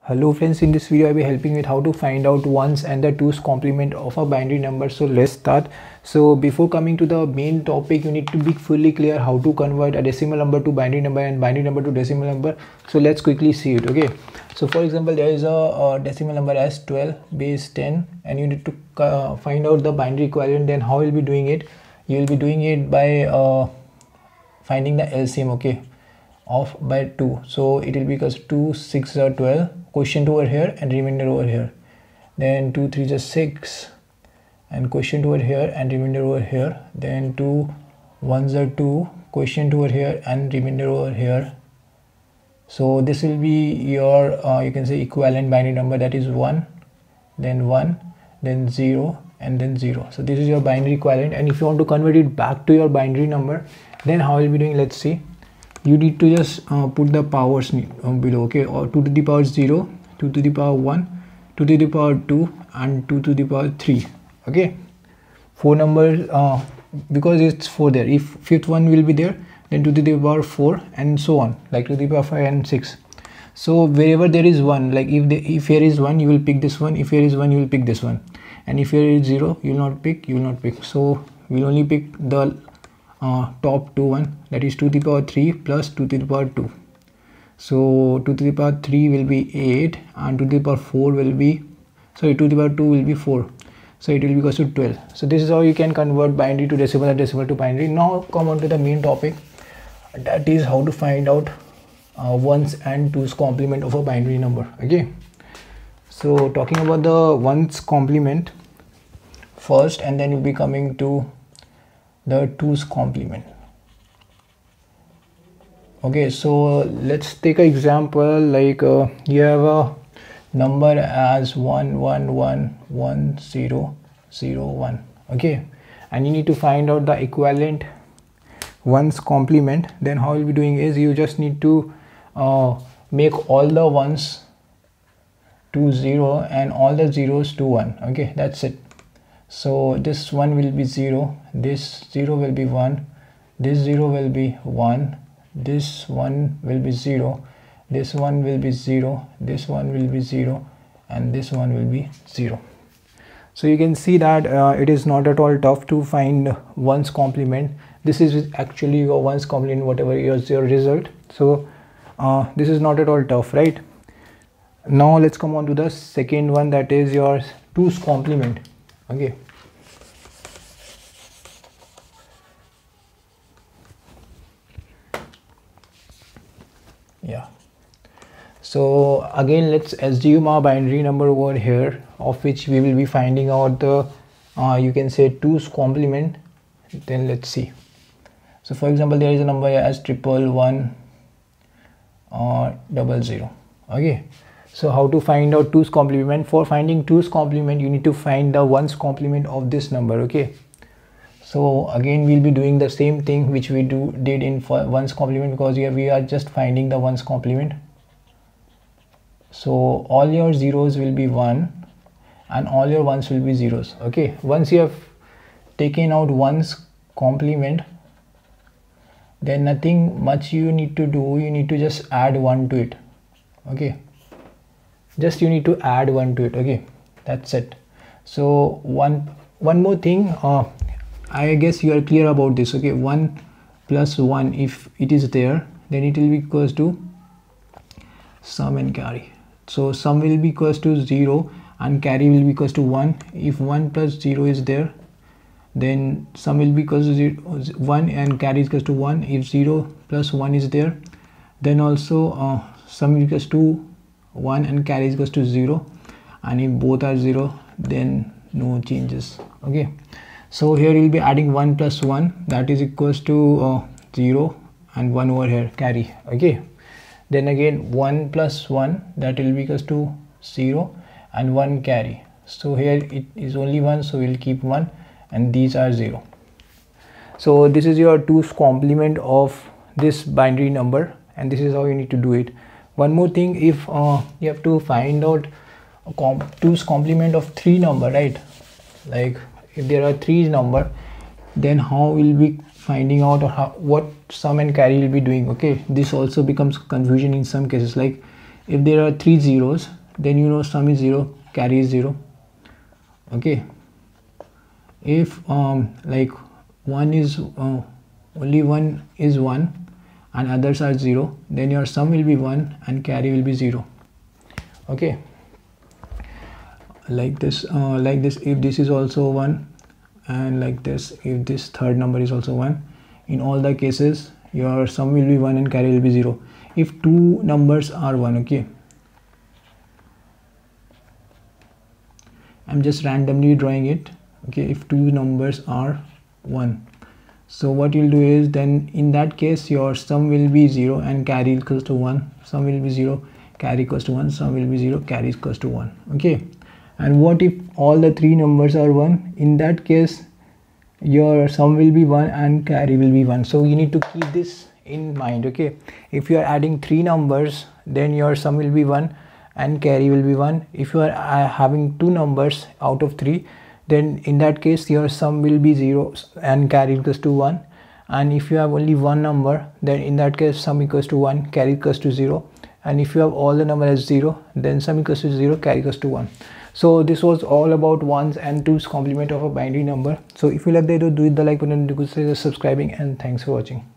Hello friends, in this video I'll be helping with how to find out ones and the twos complement of a binary number. So let's start. So before coming to the main topic, you need to be fully clear how to convert a decimal number to binary number and binary number to decimal number. So let's quickly see it. Okay, so for example, there is a decimal number as 12 base 10 and you need to find out the binary equivalent. Then how you'll be doing it? You'll be doing it by finding the LCM, okay, of by 2. So it will be because 2 6 are 12, quotient over here and remainder over here, then 2 3 is 6 and quotient over here and remainder over here, then 2 1's are 2, quotient over here and remainder over here. So this will be your you can say equivalent binary number, that is 1 then 0 and then 0. So this is your binary equivalent, and if you want to convert it back to your binary number, then how you'll be doing, let's see. You need to just put the powers below, okay, or 2 to the power 0, 2 to the power 1, 2 to the power 2 and 2 to the power 3. Okay, 4 numbers because it's 4 there. If fifth one will be there, then 2 to the power 4 and so on, like 2 to the power 5 and 6. So wherever there is 1, like if here is 1, you will pick this one. If here is 1, you will pick this one, and if here is 0, you will not pick. So we'll only pick the top 2 one, that is 2 to the power 3 plus 2 to the power 2. So 2 to the power 3 will be 8 and 2 to the power 4 will be, sorry, 2 to the power 2 will be 4. So it will be equals to 12. So this is how you can convert binary to decimal and decimal to binary. Now come on to the main topic, that is how to find out ones and twos complement of a binary number. Okay, so talking about the ones complement first, and then you'll be coming to the twos complement. Okay, so let's take an example, like you have a number as 1 1 1 1 0 0 1. Okay, and you need to find out the equivalent ones complement. Then how you'll be doing is, you just need to make all the ones to 0 and all the zeros to 1. Okay, that's it. So this one will be 0, this 0 will be 1, this 0 will be 1, this one will be 0, this one will be 0, this one will be 0, and this one will be 0. So you can see that it is not at all tough to find ones complement. This is actually your ones complement, whatever is your result. So this is not at all tough, right? Now let's come on to the second one, that is your twos complement. Okay, yeah, so again let's assume a binary number over here, of which we will be finding out the you can say twos complement. Then let's see. So for example, there is a number as 111 or 00. Okay, so how to find out twos complement? For finding twos complement, you need to find the ones complement of this number. Okay, so again we'll be doing the same thing which we did in ones complement, because here we are just finding the ones complement. So all your zeros will be 1 and all your ones will be zeros. Okay, once you have taken out ones complement, then nothing much you need to do. You need to just add 1 to it. Okay, just you need to add 1 to it. Okay, that's it. So one more thing, I guess you are clear about this. Okay, 1 plus 1, if it is there, then it will be equals to sum and carry. So sum will be equals to 0 and carry will be equals to 1. If 1 plus 0 is there, then sum will be equals to 1 and carry is equals to 1. If 0 plus 1 is there, then also sum is equals to 1 and carry is equals to 0, and if both are 0, then no changes. Okay, so here you'll be adding 1 plus 1, that is equals to 0, and 1 over here carry. Okay, then again 1 plus 1, that will be equals to 0 and 1 carry. So here it is only 1, so we'll keep 1, and these are 0. So this is your twos complement of this binary number, and this is how you need to do it. One more thing, if you have to find out twos complement of 3 number, right? Like if there are 3 number, then how will be finding out, or what sum and carry will be doing? Okay, this also becomes confusion in some cases. Like if there are 3 zeros, then you know sum is 0, carry is 0. Okay, if like one is only one is 1 and others are 0, then your sum will be 1 and carry will be 0. Okay, like this if this is also 1, and like this if this third number is also 1, in all the cases your sum will be 1 and carry will be 0. If two numbers are 1, okay, I'm just randomly drawing it. Okay, if two numbers are 1, so what you'll do is, then in that case your sum will be 0 and carry equals to 1. Sum will be 0, carry equals to 1, sum will be 0, carry equals to 1. Okay, and what if all the three numbers are 1? In that case your sum will be 1 and carry will be 1. So you need to keep this in mind. Okay, if you are adding three numbers, then your sum will be 1 and carry will be 1. If you are having two numbers out of 3, then in that case your sum will be 0 and carry equals to 1. And if you have only one number, then in that case sum equals to 1, carry equals to 0. And if you have all the number as 0, then sum equals to 0, carry equals to 1. So this was all about 1's and 2's complement of a binary number. So if you like the video, do hit the like button, do consider subscribing, and thanks for watching.